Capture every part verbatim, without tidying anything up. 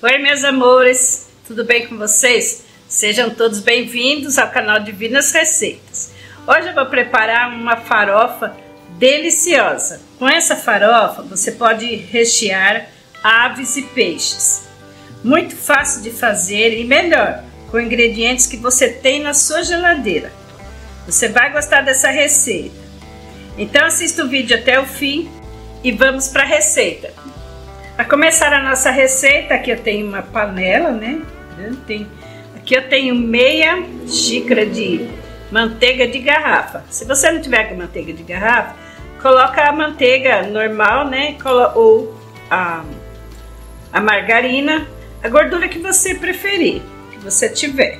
Oi, meus amores, tudo bem com vocês? Sejam todos bem-vindos ao canal Divinas Receitas. Hoje eu vou preparar uma farofa deliciosa. Com essa farofa você pode rechear aves e peixes. Muito fácil de fazer e melhor, com ingredientes que você tem na sua geladeira. Você vai gostar dessa receita. Então assista o vídeo até o fim e vamos para a receita. Para começar a nossa receita, aqui eu tenho uma panela, né? Tem, aqui eu tenho meia xícara de manteiga de garrafa. Se você não tiver com manteiga de garrafa, coloca a manteiga normal, né? Ou a, a margarina, a gordura que você preferir, que você tiver.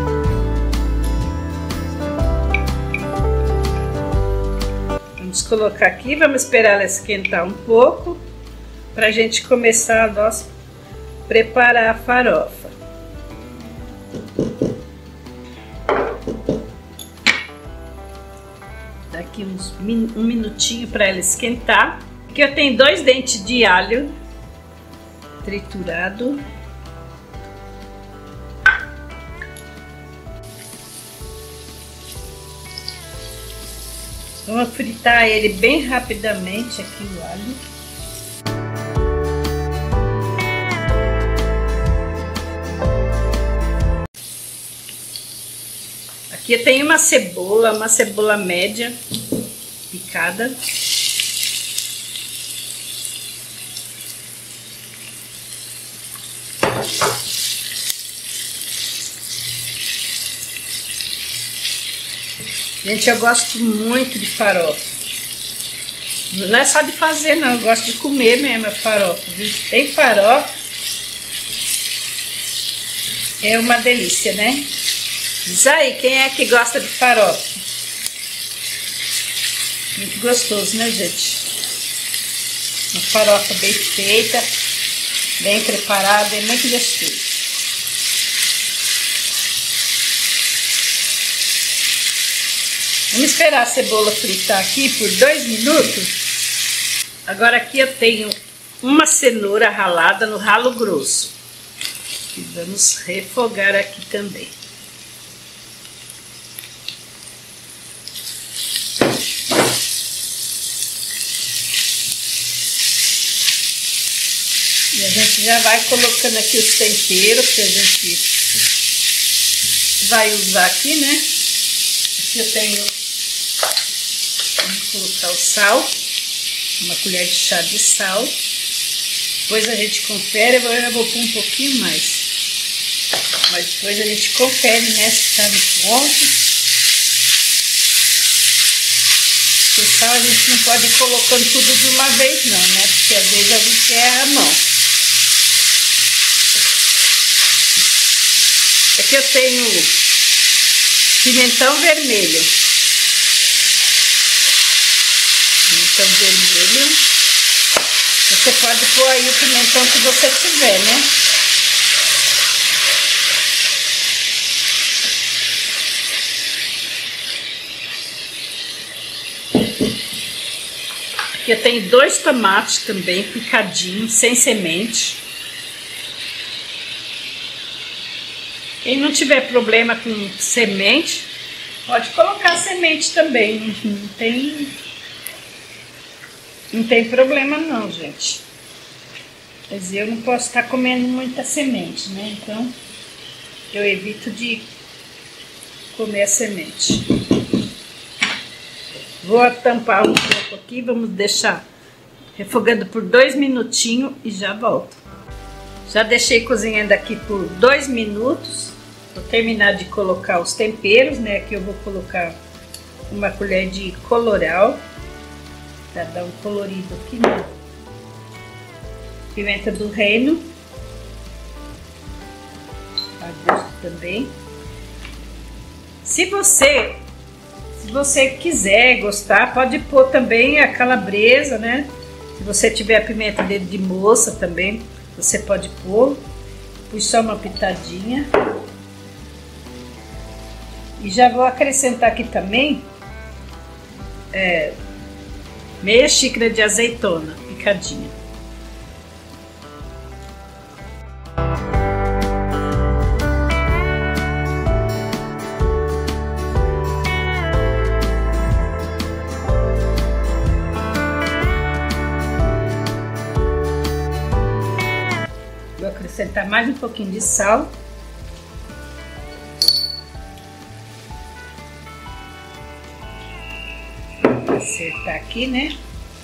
Vamos colocar aqui, vamos esperar ela esquentar um pouco para a gente começar a nossa, preparar a farofa. Daqui uns um minutinho para ela esquentar. Aqui eu tenho dois dentes de alho triturado. Vamos fritar ele bem rapidamente aqui o alho. Aqui eu tenho uma cebola, uma cebola média picada. Gente, eu gosto muito de farofa. Não é só de fazer, não. Eu gosto de comer mesmo a farofa. Tem farofa. É uma delícia, né? Diz aí, quem é que gosta de farofa? Muito gostoso, né, gente? Uma farofa bem feita, bem preparada, é muito gostoso. Vamos esperar a cebola fritar aqui por dois minutos. Agora aqui eu tenho uma cenoura ralada no ralo grosso. E vamos refogar aqui também. E a gente já vai colocando aqui os temperos que a gente vai usar aqui, né? Aqui eu tenho, vamos colocar o sal, uma colher de chá de sal. Depois a gente confere, eu já vou pôr um pouquinho mais. Mas depois a gente confere, né, se tá no ponto. O sal a gente não pode ir colocando tudo de uma vez não, né? Porque às vezes a gente erra a mão. Aqui eu tenho pimentão vermelho. Pimentão vermelho. Você pode pôr aí o pimentão que você tiver, né? Aqui eu tenho dois tomates também picadinhos, sem semente. Quem não tiver problema com semente, pode colocar semente também, não tem, não tem problema não, gente. Mas eu não posso estar comendo muita semente, né? Então, eu evito de comer a semente. Vou tampar um pouco aqui, vamos deixar refogando por dois minutinhos e já volto. Já deixei cozinhando aqui por dois minutos. Vou terminar de colocar os temperos, né? Aqui eu vou colocar uma colher de coloral, para dar um colorido aqui, né? Pimenta do reino, a gosto também. Se você, se você quiser gostar, pode pôr também a calabresa, né? Se você tiver a pimenta dedo de moça também, você pode pôr. Pus só uma pitadinha. E já vou acrescentar aqui também é, meia xícara de azeitona picadinha. Vou acrescentar mais um pouquinho de sal. Vou acertar aqui, né?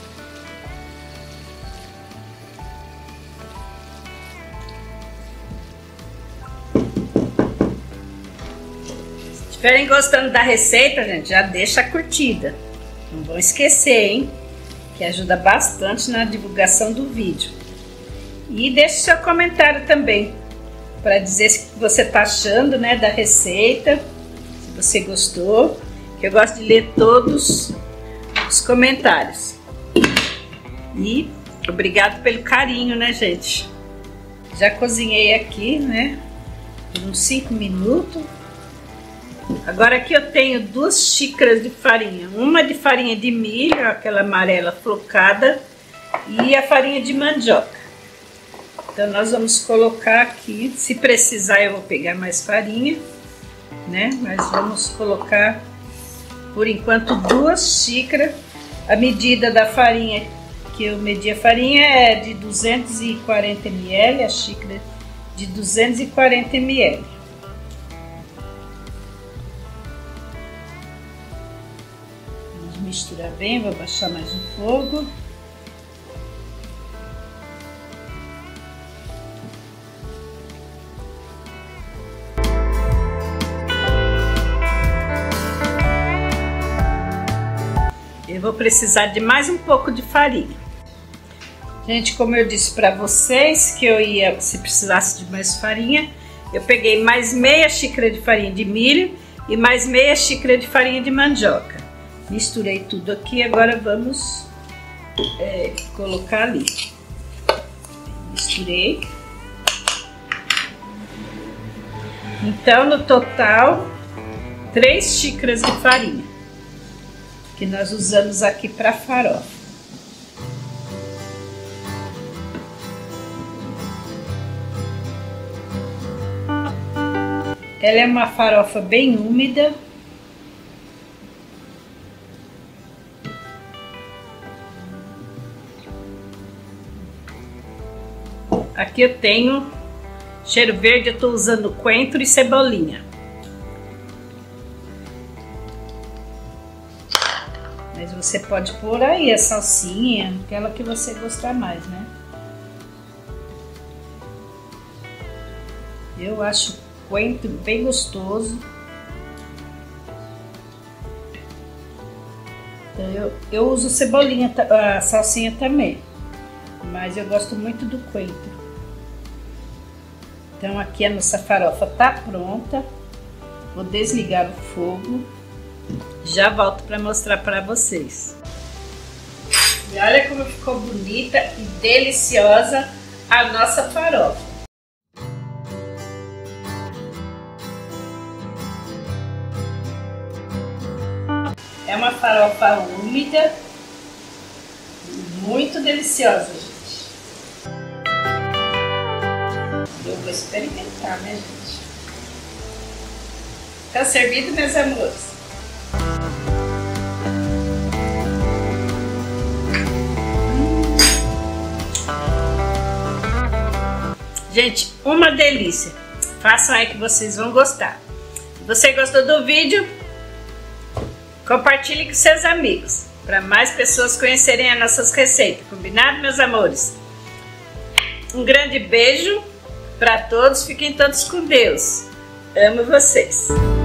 Se estiverem gostando da receita, gente, já deixa a curtida. Não vão esquecer, hein? Que ajuda bastante na divulgação do vídeo. E deixe seu comentário também, para dizer o que você está achando, né, da receita, se você gostou, que eu gosto de ler todos os comentários. E obrigado pelo carinho, né, gente? Já cozinhei aqui, né, por uns cinco minutos. Agora aqui eu tenho duas xícaras de farinha, uma de farinha de milho, aquela amarela flocada, e a farinha de mandioca. Então nós vamos colocar aqui, se precisar eu vou pegar mais farinha, né? Mas vamos colocar por enquanto duas xícaras. A medida da farinha que eu medi a farinha é de duzentos e quarenta mililitros, a xícara de duzentos e quarenta mililitros. Vamos misturar bem, vou baixar mais o fogo. Eu vou precisar de mais um pouco de farinha. Gente, como eu disse para vocês que eu ia, se precisasse de mais farinha, eu peguei mais meia xícara de farinha de milho e mais meia xícara de farinha de mandioca. Misturei tudo aqui, agora vamos é, colocar ali. Misturei. Então, no total, três xícaras de farinha que nós usamos aqui para farofa. Ela é uma farofa bem úmida. Aqui eu tenho cheiro verde, eu estou usando coentro e cebolinha. Mas você pode pôr aí a salsinha, aquela que você gostar mais, né? Eu acho coentro bem gostoso. Então eu, eu uso cebolinha, a salsinha também. Mas eu gosto muito do coentro. Então aqui a nossa farofa tá pronta. Vou desligar o fogo. Já volto para mostrar para vocês. E olha como ficou bonita e deliciosa a nossa farofa. É uma farofa úmida, muito deliciosa, gente. Eu vou experimentar, né, gente? Tá servido, meus amores? Gente, uma delícia. Façam aí que vocês vão gostar. Se você gostou do vídeo, compartilhe com seus amigos, para mais pessoas conhecerem as nossas receitas. Combinado, meus amores? Um grande beijo para todos. Fiquem todos com Deus. Amo vocês.